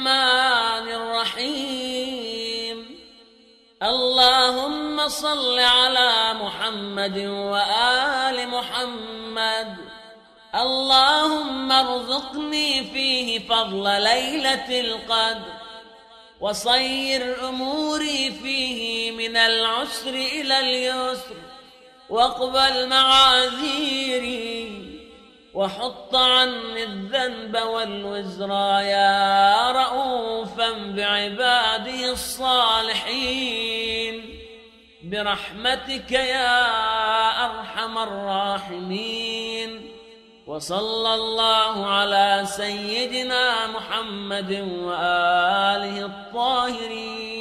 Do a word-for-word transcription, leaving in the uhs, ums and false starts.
الرحمن الرحيم. اللهم صل على محمد وآل محمد. اللهم ارزقني فيه فضل ليلة القدر، وصير أموري فيه من العسر إلى اليسر، واقبل معاذيري، وحط عني الذنب والوزر يا رؤوفا بعباده الصالحين، برحمتك يا أرحم الراحمين. وصلى الله على سيدنا محمد وآله الطاهرين.